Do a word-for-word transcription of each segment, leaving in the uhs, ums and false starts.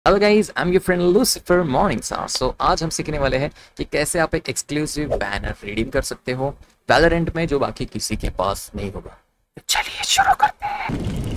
Hello guys, I am your friend Lucifer morning star. So आज हम सीखने वाले हैं कि कैसे आप एक एक्सक्लूसिव बैनर रिडीम कर सकते हो वैलोरेंट में जो बाकी किसी के पास नहीं होगा। तो चलिए शुरू करते हैं।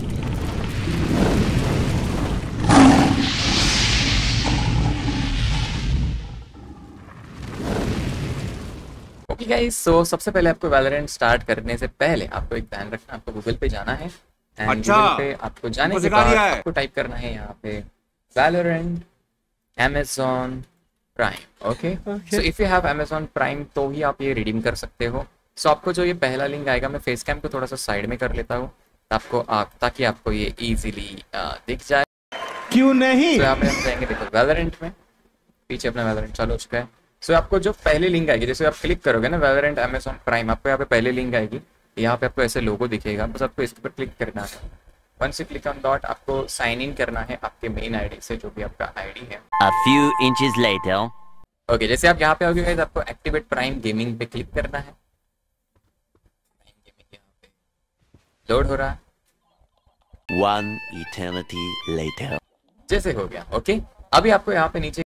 ओके गाइस, सो सबसे पहले आपको वैलोरेंट स्टार्ट करने से पहले आपको एक ध्यान रखना, आपको गूगल पे जाना है एंड अच्छा, गूगल पे आपको जाने तुमको के सिखा बाद दिया है। आपको टाइप करना है यहाँ पे Valorant Amazon Prime। Okay, so if you have Amazon Prime तो ही आप ये रिडीम कर सकते हो। सो so, आपको जो ये पहला लिंक आएगा, मैं फेस कैम को थोड़ा सा साइड में कर लेता हूँ आपको आप ताकि आपको ये इजीली दिख जाए। क्यों नहीं? सो so, यहाँ पे हम जाएंगे, देखो वैलोरेंट में पीछे अपना वैलोरेंट चालू हो चुका है। सो so, आपको जो पहली लिंक आएगी, जैसे आप क्लिक करोगे ना वैलोरेंट Amazon Prime, आपको यहाँ पे पहली लिंक आएगी, यहाँ पे आपको ऐसे लोगो दिखेगा, बस आपको इसके ऊपर क्लिक करना है। Once you click on dot आपको साइन इन करना है आपके मेन आईडी से, जो भी आपका आईडी है। A few inches later. Okay okay, जैसे आप यहाँ पे आओगे गाइस, आपको एक्टिवेट प्राइम गेमिंग पे क्लिक करना है। प्राइम गेमिंग यहाँ पे लोड हो रहा है। One eternity later. जैसे हो गया। Okay okay? अभी आपको यहाँ पे नीचे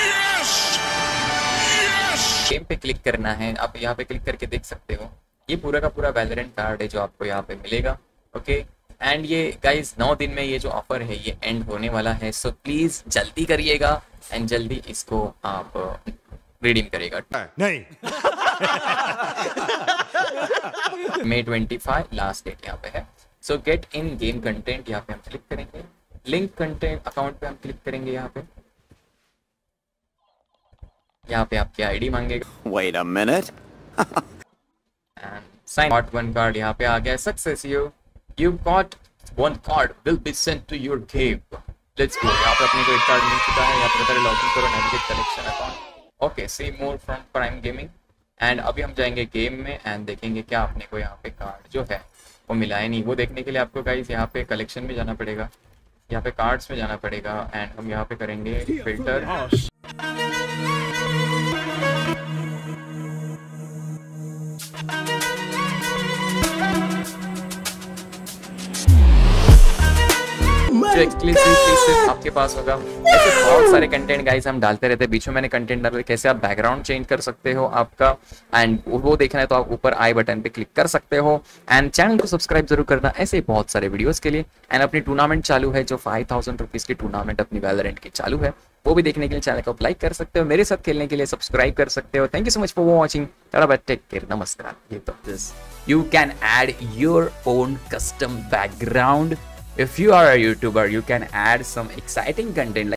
गेम पे क्लिक करना है। आप यहाँ पे क्लिक करके देख सकते हो ये पूरा का पूरा वैलोरेंट कार्ड है जो आपको यहाँ पे मिलेगा। Okay okay? एंड ये गाइस नौ दिन में ये जो ऑफर है ये एंड होने वाला है, सो प्लीज जल्दी करिएगा एंड जल्दी इसको आप रिडीम करिएगा। नहीं। मई पच्चीस लास्ट डेट यहाँ पे है। So get in game content यहाँ पे हम क्लिक करेंगे, लिंक कंटेंट अकाउंट पे हम क्लिक करेंगे। यहाँ पे यहाँ पे आपकी आईडी मांगेगा। Wait a minute. And sign out one card यहाँ पे आ गया। Success you You got one card will be sent to your game. Let's go. यहाँ पे अपने को एक कार्ड मिल चुका है। यहाँ पे बता रहे लॉगिन करो navigate collection account. Okay, see more from prime gaming. And अभी हम जाएंगे गेम में एंड देखेंगे क्या अपने को यहाँ पे कार्ड जो है वो मिला है नहीं। वो देखने के लिए आपको गाइस यहाँ पे कलेक्शन में जाना पड़ेगा, यहाँ पे कार्ड्स में जाना पड़ेगा एंड हम यहाँ पे करेंगे फिल्टर। जो एक्सक्लूसिव सिर्फ आपके पास होगा। ऐसे बहुत सारे कंटेंट गाइस हम डालते रहते हैं, बीच में मैंने कंटेंट डाला कैसे आप बैकग्राउंड चेंज कर सकते हो आपका, एंड वो देखना है तो आप ऊपर आई बटन पे क्लिक कर सकते हो। एंड चैनल को सब्सक्राइब जरूर करना ऐसे बहुत सारे वीडियोस के लिए। एंड अपनी टूर्नामेंट चालू है, जो फाइव थाउजेंड रुपीज की टूर्नामेंट अपनी वैलोरेंट की चालू है, वो भी देखने के लिए चैनल को लाइक कर सकते हो, मेरे साथ खेलने के लिए सब्सक्राइब कर सकते हो। Thank you so much for watching. Take care, नमस्कार। ये तो this you can add your own custom background. If you are a YouTuber, you can add some exciting content like